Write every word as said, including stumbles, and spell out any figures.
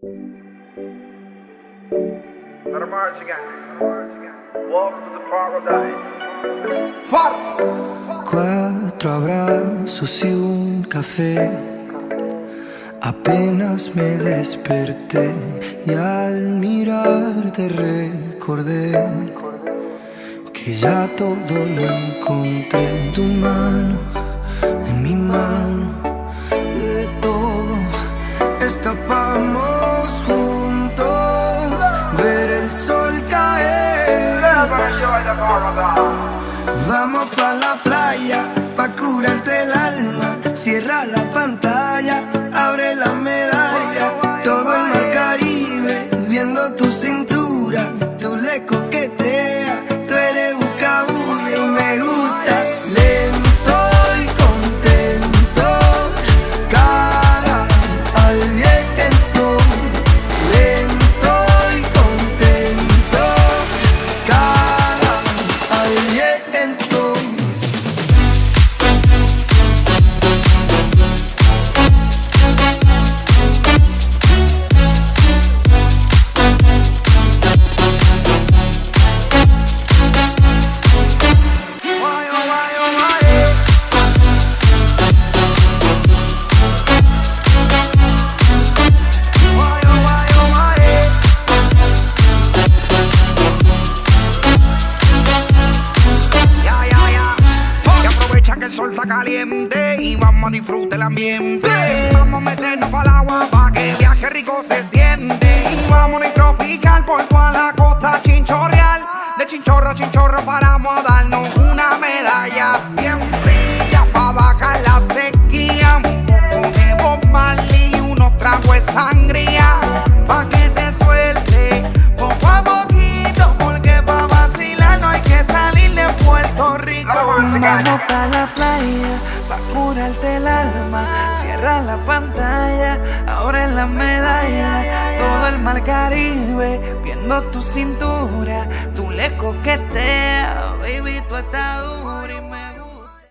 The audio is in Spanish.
Cuatro abrazos y un café. Apenas me desperté y al mirarte recordé que ya todo lo encontré en tu mano, en mi mano. De todo escapamos juntos, ver el sol caer. Vamos pa' la playa, pa' curarte el alma. Cierra la pantalla, abre la medalla. Todo el mar Caribe, viendo tu cintura. Tú le coqueteas, tú eres buscabulla y me gusta. Lento y contento, cara al viento. Lento y contento, cara al viento. Caliente y vamos a disfrutar el ambiente. Vamos a meternos para el agua para que el viaje rico se siente. Y vamos a ir tropical por toda la costa chinchorreal. De chinchorro a chinchorro paramos a darnos una medalla bien fría para bajar la sequía. Un poco de Bob Marley y unos tragos de sangría pa' que te suelte poco a poquito, porque pa' vacilar no hay que salir de Puerto Rico. Vamos pa' la playa, pa' curarte el alma. Cierra la pantalla, abre la medalla. Todo el mar Caribe, viendo tu cintura. Tú le coqueteas, baby, tú estás dura.